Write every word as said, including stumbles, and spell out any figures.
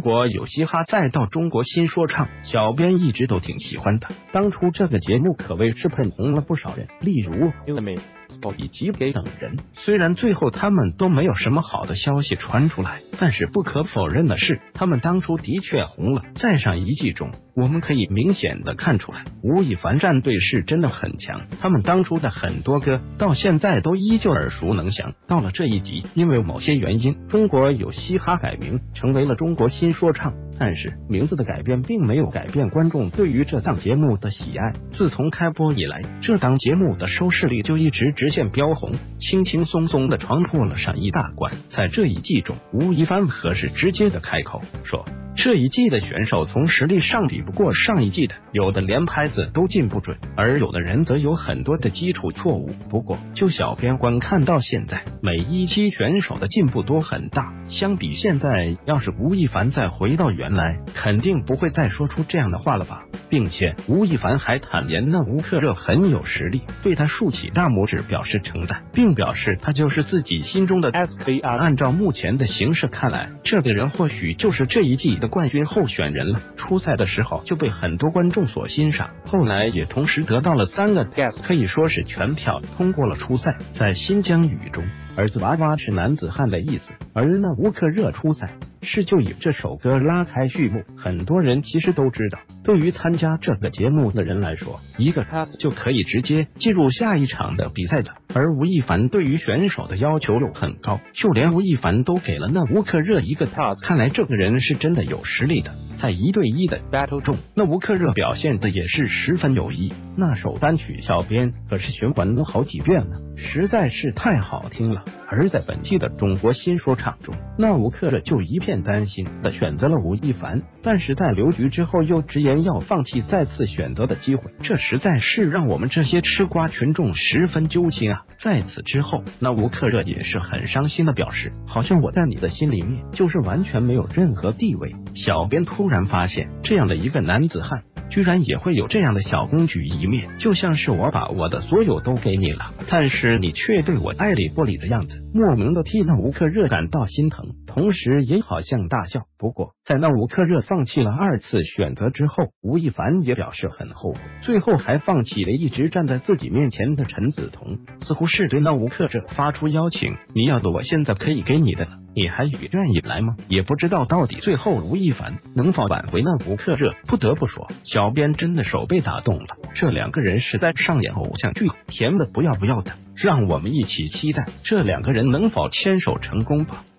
国有嘻哈，再到中国新说唱，小编一直都挺喜欢的。当初这个节目可谓是捧红了不少人，例如 Illmatic 以及给等人。虽然最后他们都没有什么好的消息传出来，但是不可否认的是，他们当初的确红了。在上一季中，我们可以明显的看出来，吴亦凡战队是真的很强。他们当初的很多歌到现在都依旧耳熟能详。到了这一集，因为某些原因，中国有嘻哈改名成为了中国新说唱，但是名字的改变并没有改变观众对于这档节目的喜爱。自从开播以来，这档节目的收视率就一直直线飙红，轻轻松松的闯破了上亿大关。在这一季中，吴亦凡可是直接的开口说，这一季的选手从实力上比不过上一季的，有的连拍子都进不准，而有的人则有很多的基础错误。不过就小编观看到现在，每一期选手的进步都很大，相比现在，要是吴亦凡再回到原来，肯定不会再说出这样的话了吧。并且吴亦凡还坦言那吴克热很有实力，对他竖起大拇指表示称赞，并表示他就是自己心中的 S K R。 按照目前的形势看来，这个人或许就是这一季的冠军候选人了。初赛的时候就被很多观众所欣赏，后来也同时得到了三个 Gas， 可以说是全票通过了初赛。在新疆语中，儿子娃娃是男子汉的意思，而那吴克热初赛是就以这首歌拉开序幕。很多人其实都知道，对于参加这个节目的人来说，一个 pass 就可以直接进入下一场的比赛的。而吴亦凡对于选手的要求又很高，就连吴亦凡都给了那吴克热一个 pass， 看来这个人是真的有实力的。在一对一的 battle 中，那吴克热表现的也是十分有意。那首单曲小编可是循环了好几遍了，实在是太好听了。而在本季的中国新说唱中，那吴克热就一片担心的选择了吴亦凡，但是在留局之后又直言要放弃再次选择的机会，这实在是让我们这些吃瓜群众十分揪心啊。在此之后，那吴克热也是很伤心的表示，好像我在你的心里面就是完全没有任何地位。小编突然发现，这样的一个男子汉居然也会有这样的小公举一面，就像是我把我的所有都给你了，但是你却对我爱理不理的样子，莫名的替那吴克热感到心疼，同时也好像大笑。不过在那吴克热放弃了二次选择之后，吴亦凡也表示很后悔，最后还放弃了一直站在自己面前的陈梓彤，似乎是对那吴克热发出邀请，你要的我现在可以给你的了，你还愿意来吗？也不知道到底最后吴亦凡能否挽回那吴克热。不得不说，小编真的手被打动了，这两个人是在上演偶像剧，甜的不要不要的，让我们一起期待这两个人能否牵手成功吧。